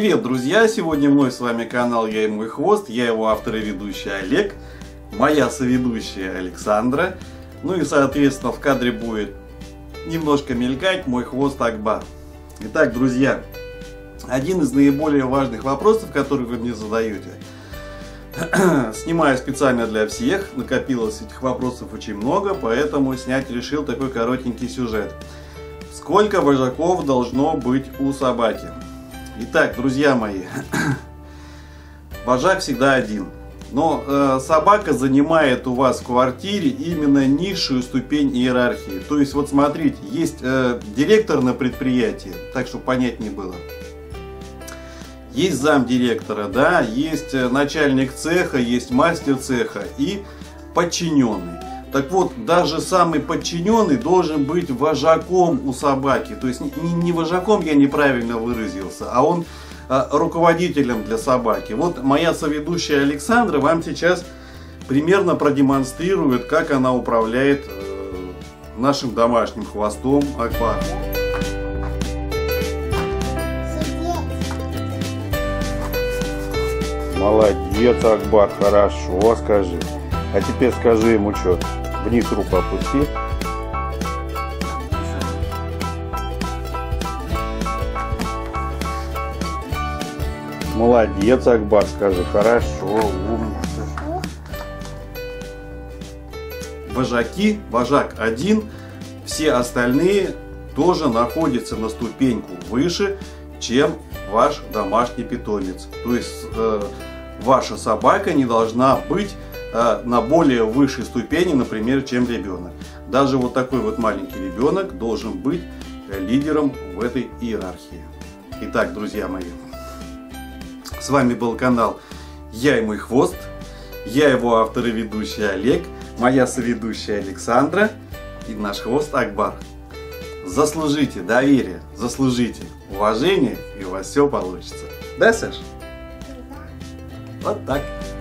Привет, друзья! Сегодня мной с вами канал «Я и мой хвост». Я его автор и ведущий Олег, моя соведущая Александра. Ну и, соответственно, в кадре будет немножко мелькать мой хвост Акбар. Итак, друзья, один из наиболее важных вопросов, которые вы мне задаете, снимаю специально для всех. Накопилось этих вопросов очень много, поэтому снять решил такой коротенький сюжет. Сколько вожаков должно быть у собаки? Итак, друзья мои, вожак всегда один. Но собака занимает у вас в квартире именно низшую ступень иерархии. То есть, вот смотрите, есть директор на предприятии, так чтобы понятнее было. Есть замдиректора, да, есть начальник цеха, есть мастер цеха и подчиненный. Так вот, даже самый подчиненный должен быть вожаком у собаки. То есть не вожаком, я неправильно выразился, а он руководителем для собаки. Вот моя соведущая Александра вам сейчас примерно продемонстрирует, как она управляет нашим домашним хвостом Акбар. Молодец, Акбар, хорошо, скажи. А теперь скажи ему что. Вниз руку опусти. Молодец, Акбар, скажи. Хорошо, умница. Вожаки, вожак один, все остальные тоже находятся на ступеньку выше, чем ваш домашний питомец. То есть ваша собака не должна быть на более высшей ступени, например, чем ребенок. Даже вот такой вот маленький ребенок должен быть лидером в этой иерархии. Итак, друзья мои, с вами был канал «Я и мой хвост». Я его автор и ведущий Олег, моя соведущая Александра и наш хвост Акбар. Заслужите доверие, заслужите уважение, и у вас все получится. Да, Саш? Вот так.